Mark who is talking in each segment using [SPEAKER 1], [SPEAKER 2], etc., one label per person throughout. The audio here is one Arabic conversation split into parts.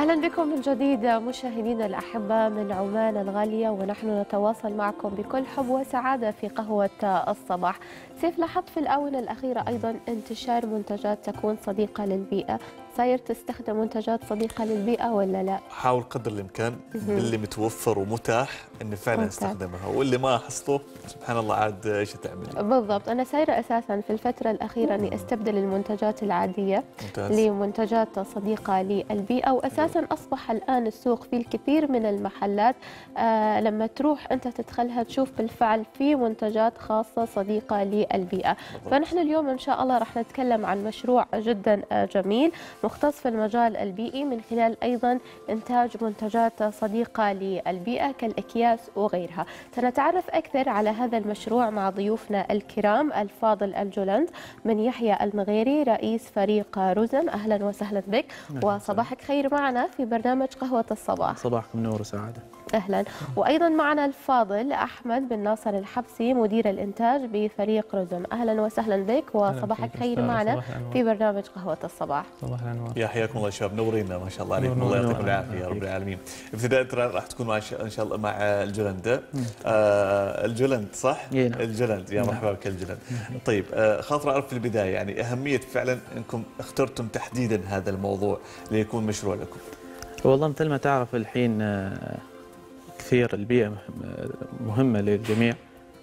[SPEAKER 1] أهلا بكم من جديد مشاهدينا الأحبة من عمان الغالية، ونحن نتواصل معكم بكل حب وسعادة في قهوة الصباح. سيف، لاحظت في الآونة الأخيرة أيضا انتشار منتجات تكون صديقة للبيئة. صاير تستخدم منتجات صديقة للبيئة ولا لا؟
[SPEAKER 2] حاول قدر الإمكان باللي متوفر ومتاح إني فعلا استخدمها، واللي ما حصته سبحان الله عاد إيش تعمل.
[SPEAKER 1] بالضبط، أنا سايرة أساسا في الفترة الأخيرة إني أستبدل المنتجات العادية
[SPEAKER 2] ممتاز.
[SPEAKER 1] لمنتجات صديقة للبيئة، وأساسا أصبح الآن السوق في الكثير من المحلات لما تروح أنت تدخلها تشوف بالفعل في منتجات خاصة صديقة للبيئة. فنحن اليوم إن شاء الله راح نتكلم عن مشروع جدا جميل مختص في المجال البيئي، من خلال أيضا إنتاج منتجات صديقة للبيئة كالأكياس وغيرها. سنتعرف أكثر على هذا المشروع مع ضيوفنا الكرام الفاضل الجولند من يحيى المغيري رئيس فريق رزم. أهلا وسهلا بك وصباحك خير معنا في برنامج قهوة الصباح.
[SPEAKER 3] صباحكم نور وسعادة.
[SPEAKER 1] أهلا. وأيضا معنا الفاضل أحمد بن ناصر الحبسي مدير الإنتاج بفريق رزم. أهلا وسهلا بك وصباحك خير معنا في برنامج قهوة الصباح.
[SPEAKER 3] صباح الأنوار.
[SPEAKER 2] يا حياكم الله شباب، نورينا ما شاء الله عليكم، الله يعطيكم العافية يا رب العالمين. ابتداء راح تكون إن شاء الله مع الجولند. الجولند صح؟ الجولند، يا مرحبا بك الجولند. طيب خاطر أعرف في البداية يعني أهمية فعلا أنكم اخترتم تحديدا هذا الموضوع ليكون مشروع لكم.
[SPEAKER 3] والله مثل ما تعرف الحين كثير البيئة مهمة للجميع،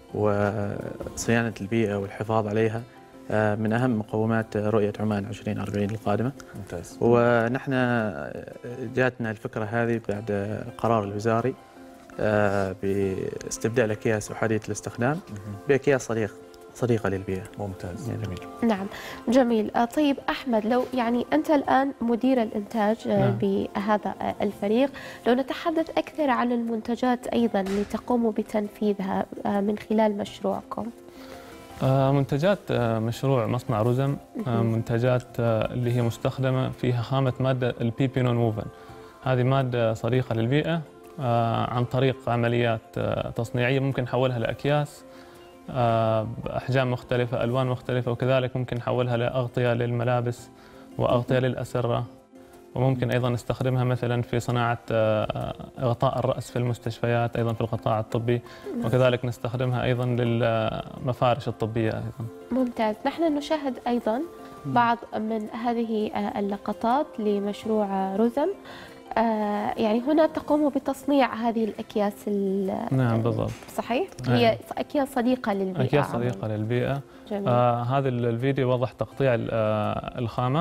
[SPEAKER 3] وصيانة البيئة والحفاظ عليها من أهم مقومات رؤية عمان 2040 القادمة.
[SPEAKER 2] ممتاز.
[SPEAKER 3] ونحن جاتنا الفكرة هذه بعد قرار الوزاري باستبدال الأكياس أحادية الاستخدام بأكياس صديقة للبيئة.
[SPEAKER 2] ممتاز.
[SPEAKER 3] يعني
[SPEAKER 2] جميل.
[SPEAKER 1] نعم جميل. طيب أحمد، لو يعني أنت الآن مدير الإنتاج بهذا الفريق، لو نتحدث أكثر عن المنتجات أيضا اللي تقوموا بتنفيذها من خلال مشروعكم.
[SPEAKER 4] منتجات مشروع مصنع رزم منتجات اللي هي مستخدمة فيها خامة مادة البيبي نون موفن. هذه مادة صديقة للبيئة عن طريق عمليات تصنيعية ممكن نحولها لأكياس بأحجام مختلفة، ألوان مختلفة، وكذلك ممكن نحولها لأغطية للملابس وأغطية للأسرة، وممكن أيضا نستخدمها مثلا في صناعة غطاء الرأس في المستشفيات أيضا في القطاع الطبي، وكذلك نستخدمها أيضا للمفارش الطبية أيضا.
[SPEAKER 1] ممتاز. نحن نشاهد أيضا بعض من هذه اللقطات لمشروع رزم. يعني هنا تقوم بتصنيع هذه الأكياس.
[SPEAKER 4] نعم بالضبط.
[SPEAKER 1] صحيح؟ هي أكياس صديقة للبيئة.
[SPEAKER 4] أكياس صديقة للبيئة.
[SPEAKER 1] جميل.
[SPEAKER 4] هذا الفيديو وضح تقطيع الخامة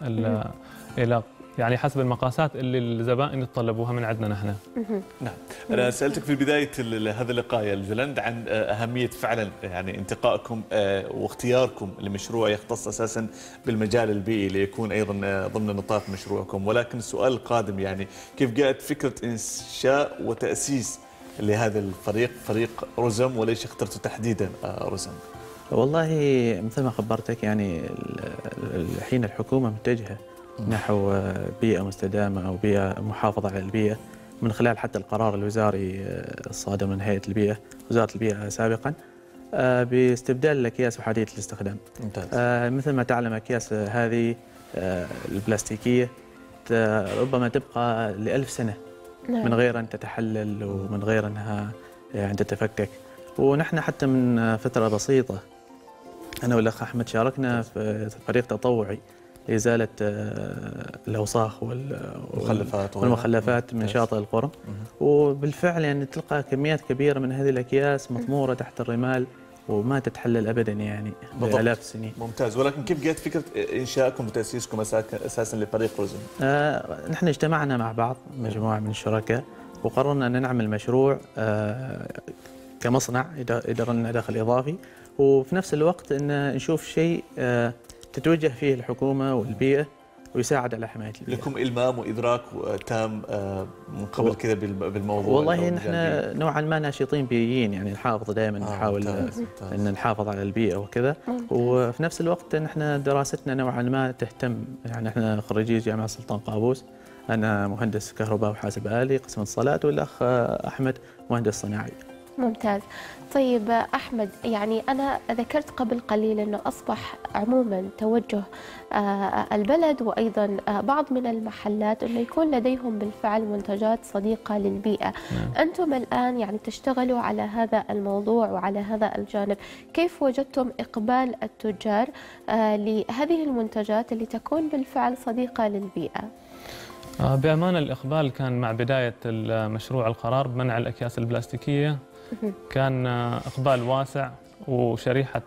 [SPEAKER 4] إلى يعني حسب المقاسات اللي الزبائن يتطلبوها من عندنا نحن.
[SPEAKER 2] نعم. أنا سألتك في بداية هذا اللقاء يا الجولند عن أهمية فعلا يعني انتقائكم واختياركم لمشروع يختص أساسا بالمجال البيئي ليكون أيضا ضمن نطاق مشروعكم، ولكن السؤال القادم يعني كيف جاءت فكرة إنشاء وتأسيس لهذا الفريق، فريق رزم، وليش اخترتوا تحديدا رزم؟
[SPEAKER 3] والله مثل ما خبرتك يعني الحين الحكومة متجهة نحو بيئة مستدامة أو بيئة محافظة على البيئة من خلال حتى القرار الوزاري الصادر من هيئة البيئة، وزارة البيئة سابقا، باستبدال الأكياس أحادية الاستخدام.
[SPEAKER 2] ممتاز.
[SPEAKER 3] مثل ما تعلم أكياس هذه البلاستيكية ربما تبقى ل1000 سنة من غير أن تتحلل ومن غير أنها يعني تتفكك. ونحن حتى من فترة بسيطة أنا والأخ أحمد شاركنا في فريق تطوعي لإزالة الأوساخ والمخلفات من شاطئ القرم، وبالفعل يعني تلقى كميات كبيرة من هذه الأكياس مطمورة تحت الرمال وما تتحلل أبدا يعني بآلاف السنين.
[SPEAKER 2] ممتاز. ولكن كيف جاءت فكرة إنشائكم وتأسيسكم أساسا لفريق رزم؟
[SPEAKER 3] نحن اجتمعنا مع بعض مجموعة من الشركاء وقررنا أن نعمل مشروع كمصنع يدر لنا دخل إضافي، وفي نفس الوقت أن نشوف شيء تتوجه فيه الحكومة والبيئة ويساعد على حماية البيئة.
[SPEAKER 2] لكم إلمام وإدراك تام من قبل كذا بالموضوع؟
[SPEAKER 3] والله نحن نوعا ما ناشطين بيئيين، يعني نحافظ دائما نحاول أن نحافظ على البيئة وكذا. وفي نفس الوقت نحن دراستنا نوعا ما تهتم، يعني نحن خريجي جامعة سلطان قابوس، أنا مهندس كهرباء وحاسب آلي قسم اتصالات، والأخ أحمد مهندس صناعي.
[SPEAKER 1] ممتاز. طيب أحمد، يعني أنا ذكرت قبل قليل أنه أصبح عموما توجه البلد وأيضا بعض من المحلات أنه يكون لديهم بالفعل منتجات صديقة للبيئة. أنتم الآن يعني تشتغلوا على هذا الموضوع وعلى هذا الجانب، كيف وجدتم إقبال التجار لهذه المنتجات اللي تكون بالفعل صديقة للبيئة؟
[SPEAKER 4] بأمانة الإقبال كان مع بداية المشروع القرار بمنع الأكياس البلاستيكية، كان إقبال واسع، وشريحة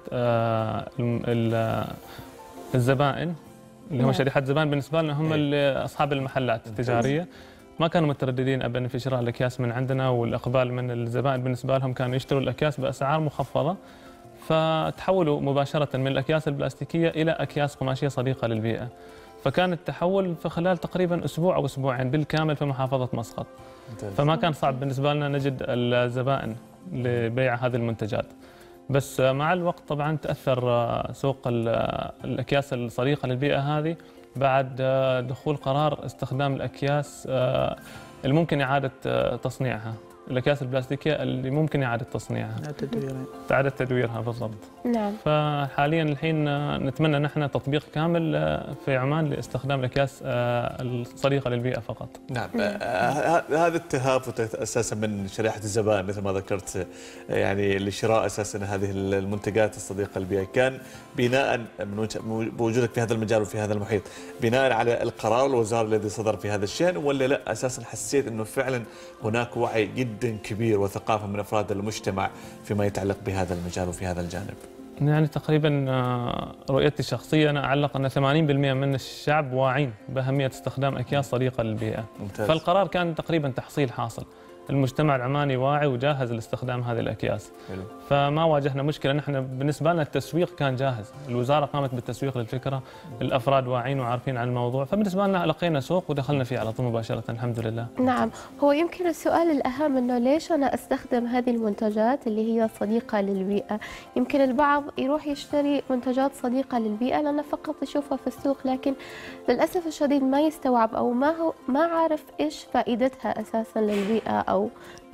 [SPEAKER 4] الزبائن اللي هم شريحة زبائن بالنسبة لنا هم أصحاب المحلات التجارية ما كانوا مترددين أبدا في شراء الأكياس من عندنا، والإقبال من الزبائن بالنسبة لهم كانوا يشتروا الأكياس بأسعار مخفضة، فتحولوا مباشرة من الأكياس البلاستيكية إلى أكياس قماشية صديقة للبيئة. فكان التحول في خلال تقريبا أسبوع أو أسبوعين بالكامل في محافظة مسقط. فما كان صعب بالنسبة لنا نجد الزبائن لبيع هذه المنتجات. بس مع الوقت طبعا تأثر سوق الأكياس الصديقة للبيئة هذه بعد دخول قرار استخدام الأكياس اللي ممكن إعادة تصنيعها، الأكياس البلاستيكية اللي ممكن إعادة تصنيعها، إعادة تدويرها بالضبط.
[SPEAKER 1] نعم.
[SPEAKER 4] فحاليا الحين نتمنى نحن تطبيق كامل في عمان لاستخدام الأكياس الصديقة للبيئة فقط.
[SPEAKER 2] نعم. هذا التهافت أساسا من شريحة الزبائن مثل ما ذكرت، يعني لشراء أساسا هذه المنتجات الصديقة للبيئة كان بناء بوجودك في هذا المجال وفي هذا المحيط بناء على القرار الوزاري الذي صدر في هذا الشأن، ولا لا أساسا حسيت أنه فعلا هناك وعي جدا كبير وثقافة من أفراد المجتمع فيما يتعلق بهذا المجال وفي هذا الجانب؟
[SPEAKER 4] يعني تقريبا رؤيتي الشخصية أنا أعلق أن 80% من الشعب واعين بأهمية استخدام أكياس صديقة للبيئة.
[SPEAKER 2] ممتاز.
[SPEAKER 4] فالقرار كان تقريبا تحصيل حاصل، المجتمع العماني واعي وجاهز لاستخدام هذه الأكياس.
[SPEAKER 2] حلو.
[SPEAKER 4] فما واجهنا مشكلة، نحن بالنسبة لنا التسويق كان جاهز، الوزارة قامت بالتسويق للفكرة، الأفراد واعين وعارفين عن الموضوع، فبالنسبة لنا لقينا سوق ودخلنا فيه على طول مباشرة الحمد لله.
[SPEAKER 1] نعم. هو يمكن السؤال الأهم أنه ليش أنا أستخدم هذه المنتجات اللي هي صديقة للبيئة؟ يمكن البعض يروح يشتري منتجات صديقة للبيئة لأنه فقط يشوفها في السوق، لكن للأسف الشديد ما يستوعب أو ما عارف إيش فائدتها أساسا للبيئة أو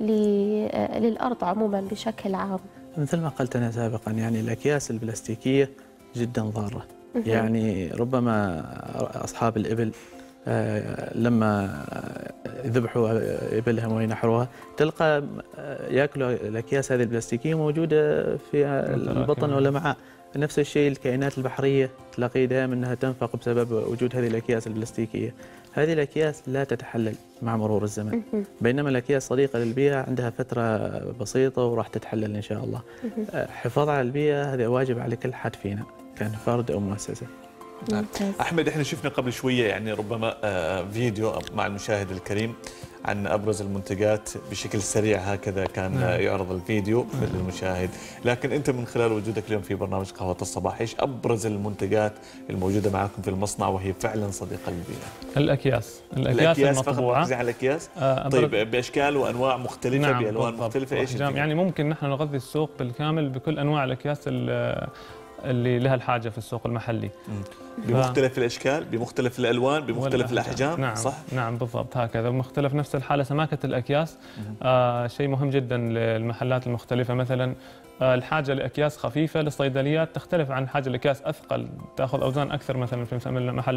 [SPEAKER 1] للأرض عموما بشكل عام.
[SPEAKER 3] مثل ما قلت أنا سابقا، يعني الأكياس البلاستيكية جدا ضارة. يعني ربما أصحاب الإبل لما يذبحوا إبلهم وينحروها تلقى يأكلوا الأكياس هذه البلاستيكية موجودة في البطن والأمعاء. نفس الشيء الكائنات البحرية تلاقي دائما أنها تنفق بسبب وجود هذه الأكياس البلاستيكية. هذه الأكياس لا تتحلل مع مرور الزمن، بينما الأكياس صديقة للبيئة عندها فترة بسيطة وراح تتحلل إن شاء الله. حفاظ على البيئة هذا واجب على كل حد فينا كان فرد أو مؤسسة.
[SPEAKER 2] أحمد، إحنا شفنا قبل شوية يعني ربما فيديو مع المشاهد الكريم عن أبرز المنتجات بشكل سريع هكذا كان يعرض الفيديو للمشاهد، لكن أنت من خلال وجودك اليوم في برنامج قهوة الصباح إيش أبرز المنتجات الموجودة معكم في المصنع وهي فعلا صديقة للبيئة؟
[SPEAKER 4] الأكياس المطبوعة.
[SPEAKER 2] فقط على الأكياس؟ طيب بأشكال وأنواع مختلفة. نعم. بألوان مختلفة. إيش
[SPEAKER 4] يعني ممكن نحن نغذي السوق بالكامل بكل أنواع الأكياس اللي لها الحاجة في السوق المحلي
[SPEAKER 2] بمختلف الأشكال، بمختلف الألوان، بمختلف الأحجام.
[SPEAKER 4] نعم.
[SPEAKER 2] صح؟
[SPEAKER 4] نعم بالضبط هكذا، مختلف نفس الحالة سماكة الأكياس. شيء مهم جدا للمحلات المختلفة، مثلا الحاجة لأكياس خفيفة للصيدليات تختلف عن حاجة لأكياس أثقل تأخذ أوزان أكثر مثلا في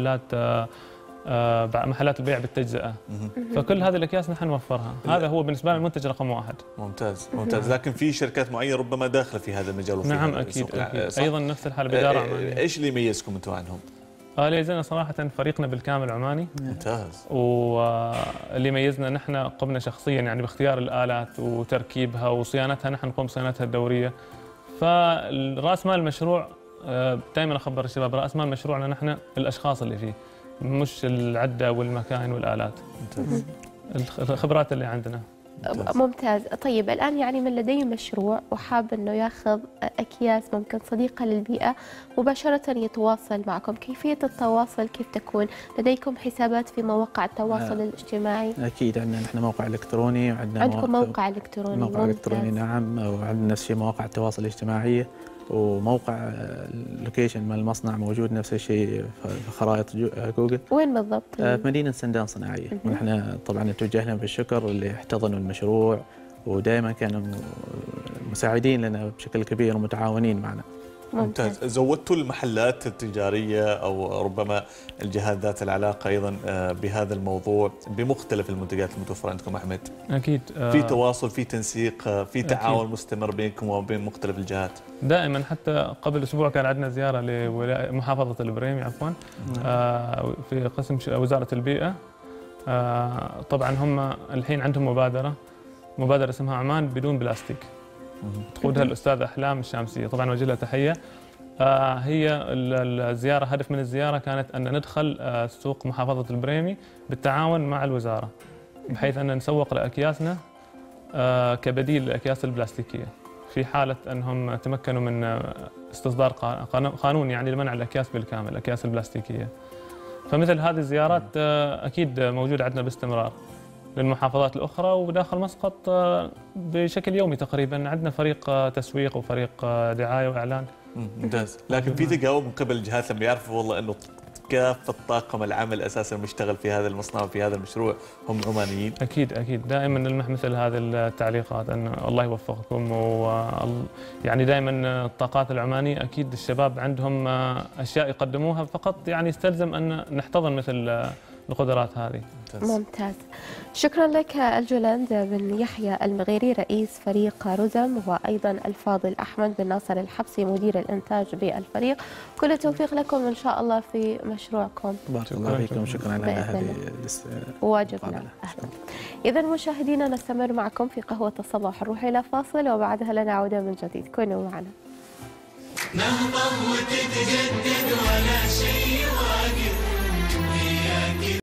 [SPEAKER 4] محلات البيع بالتجزئة. فكل هذه الأكياس نحن نوفرها، هذا هو بالنسبة لنا المنتج رقم 1.
[SPEAKER 2] ممتاز ممتاز. لكن في شركات معينة ربما داخلة في هذا المجال وفي
[SPEAKER 4] نعم أكيد أيضا نفس الحالة بدارة عمانية.
[SPEAKER 2] إيش اللي يميزكم أنتم عنهم؟
[SPEAKER 4] اللي يميزنا صراحة فريقنا بالكامل عماني.
[SPEAKER 2] ممتاز.
[SPEAKER 4] واللي يميزنا نحن قمنا شخصيا يعني باختيار الآلات وتركيبها وصيانتها، نحن نقوم بصيانتها الدورية. فالرأس مال المشروع دائما أخبر الشباب، رأس مال مشروعنا نحن الأشخاص اللي فيه، مش العدة والمكائن والآلات.
[SPEAKER 2] ممتاز.
[SPEAKER 4] الخبرات اللي عندنا.
[SPEAKER 1] ممتاز. طيب الآن يعني من لديه مشروع وحاب أنه ياخذ أكياس ممكن صديقة للبيئة، مباشرة يتواصل معكم، كيفية التواصل كيف تكون؟ لديكم حسابات في مواقع التواصل الاجتماعي؟
[SPEAKER 3] أكيد عندنا نحن موقع إلكتروني وعندنا
[SPEAKER 1] عندكم موقع إلكتروني.
[SPEAKER 3] موقع إلكتروني نعم، وعندنا نفس الشيء مواقع التواصل الاجتماعي، وموقع اللوكيشن مال المصنع موجود نفس الشيء في خرائط جوجل.
[SPEAKER 1] وين بالضبط؟
[SPEAKER 3] في مدينة سندان صناعية. ونحن طبعا توجهنا بالشكر اللي احتضنوا المشروع ودائما كانوا مساعدين لنا بشكل كبير ومتعاونين معنا.
[SPEAKER 2] ممتاز. زودتوا المحلات التجارية أو ربما الجهات ذات العلاقة أيضا بهذا الموضوع بمختلف المنتجات المتوفرة عندكم أحمد؟
[SPEAKER 4] أكيد.
[SPEAKER 2] في تواصل، في تنسيق، في تعاون مستمر بينكم وبين مختلف الجهات؟
[SPEAKER 4] دائما، حتى قبل أسبوع كان عندنا زيارة لمحافظة البريمي عفوا، في قسم وزارة البيئة. طبعا هم الحين عندهم مبادرة اسمها عمان بدون بلاستيك، تقودها الأستاذة أحلام الشامسية، طبعا وجه لها تحية. هي الزيارة، هدف من الزيارة كانت أن ندخل سوق محافظة البريمي بالتعاون مع الوزارة، بحيث أن نسوق لأكياسنا كبديل للأكياس البلاستيكية في حالة أنهم تمكنوا من استصدار قانون يعني لمنع الأكياس بالكامل، الأكياس البلاستيكية. فمثل هذه الزيارات أكيد موجودة عندنا باستمرار للمحافظات الأخرى، وداخل مسقط بشكل يومي تقريبا عندنا فريق تسويق وفريق دعاية وإعلان.
[SPEAKER 2] ممتاز. لكن في تجاوب من قبل الجهات لما يعرفوا والله أنه كافة طاقم العمل أساسا مشتغل في هذا المصنع وفي هذا المشروع هم عمانيين؟
[SPEAKER 4] أكيد دائما نلمح مثل هذه التعليقات، أن الله يوفقكم، يعني دائما الطاقات العمانية أكيد الشباب عندهم أشياء يقدموها، فقط يعني يستلزم أن نحتضن مثل القدرات هذه.
[SPEAKER 1] ممتاز. شكرا لك الجولند بن يحيى المغيري رئيس فريق رزم، وأيضا الفاضل أحمد بن ناصر الحبسي مدير الإنتاج بالفريق. كل التوفيق لكم إن شاء الله في مشروعكم.
[SPEAKER 3] بارك الله فيكم، شكرا على هذه
[SPEAKER 1] واجبنا. إذا مشاهدينا نستمر معكم في قهوة الصباح، نروح إلى فاصل وبعدها لنا عودة من جديد، كونوا معنا.
[SPEAKER 5] نهضة وتتجدد ولا شيء